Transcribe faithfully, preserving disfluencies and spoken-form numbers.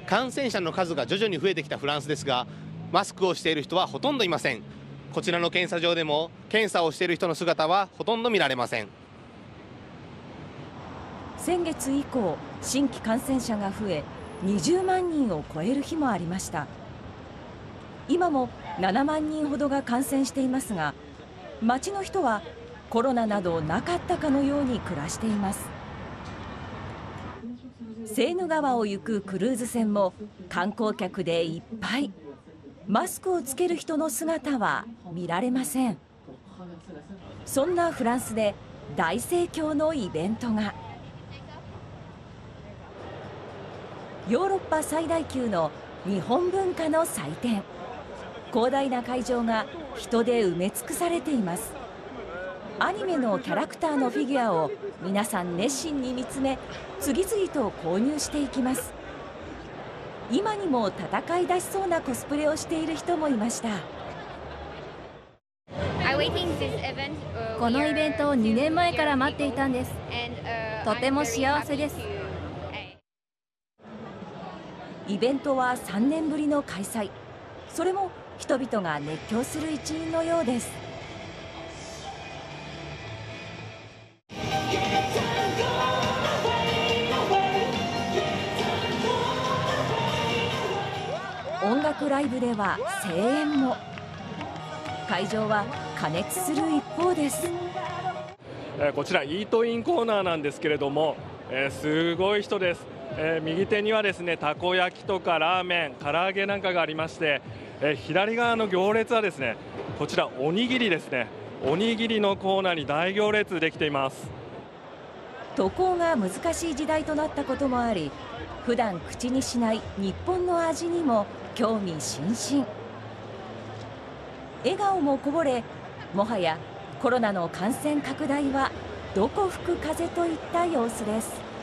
感染者の数が徐々に増えてきたフランスですが、マスクをしている人はほとんどいません。こちらの検査場でも検査をしている人の姿はほとんど見られません。 先月以降、新規感染者が増え、にじゅうまんにんを超える日もありました。今もななまんにんほどが感染していますが、街の人はコロナなどなかったかのように暮らしています。セーヌ川を行くクルーズ船も観光客でいっぱい。マスクをつける人の姿は見られません。そんなフランスで大盛況のイベントが。ヨーロッパ最大級の日本文化の祭典。広大な会場が人で埋め尽くされています。アニメのキャラクターのフィギュアを皆さん熱心に見つめ、次々と購入していきます。今にも戦い出しそうなコスプレをしている人もいました。 このイベントをにねんまえから待っていたんです。とても幸せです。 イベントはさんねんぶりの開催。それも人々が熱狂する一因のようです。音楽ライブでは声援も。会場は過熱する一方です。 こちらイートインコーナーなんですけれども、えー、すごい人です。えー、右手にはですね、たこ焼きとかラーメン、唐揚げなんかがありまして、えー、左側の行列はですね、こちらおにぎりですね。おにぎりのコーナーに大行列できています。 渡航が難しい時代となったこともあり、普段口にしない日本の味にも興味津々。笑顔もこぼれ、もはやコロナの感染拡大はどこ吹く風といった様子です。